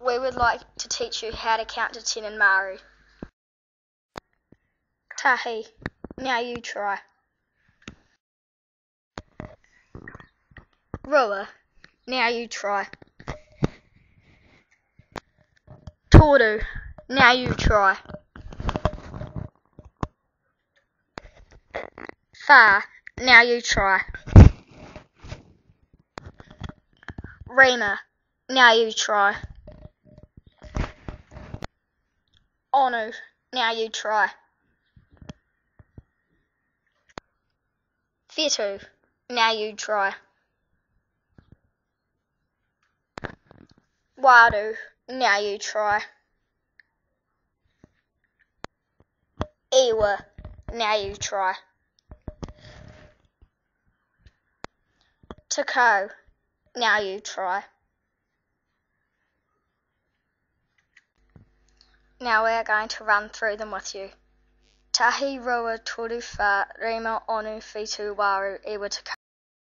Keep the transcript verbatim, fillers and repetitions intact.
We would like to teach you how to count to ten in Maori. Tahi, now you try. Rua, now you try. Toru, now you try. Wha, now you try. Rima, now you try. Onu, now you try. Whetu, now you try. Wadu, now you try. Iwa, now you try. Tako, now you try. Now we are going to run through them with you. Tahi, Rua, Toru, Wha, Rima, Onu, Whetu, Waru, Iwa, Tako.